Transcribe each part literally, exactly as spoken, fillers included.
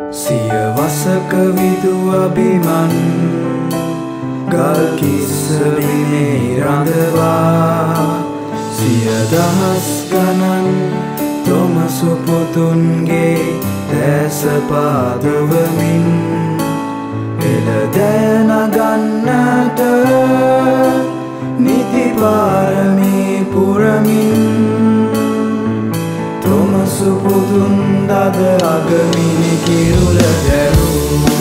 සියවසක විදු අභිමන් ගල් කිස්සබිමේ රඳවා සිය දහස් ගණන් තොමසු පුතුන්ගේ දැස පාදවමින් එළදෑ නගන්නට නිති පාරමී පුරමින් තොමසු පුතුන් දද අගමිනි කිරුල දැරූ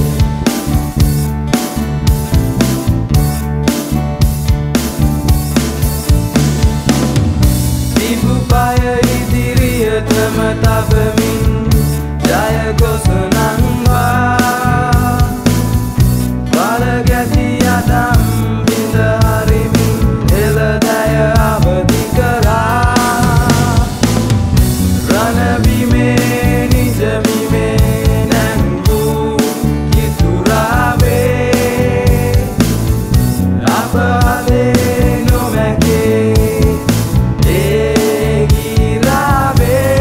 තිබු පය ඉදිරියටම තබමින් ජය ගොස නංවා බල ගැති යදම් බිඳ හරිමින් එළදැය අවදි කරා රණබිමේ නිජබිමේ නැංගූ ඉතුරාවේ අප අදේ නොමැකේ ඒ ගිරාවේ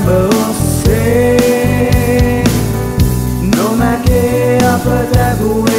no me queda para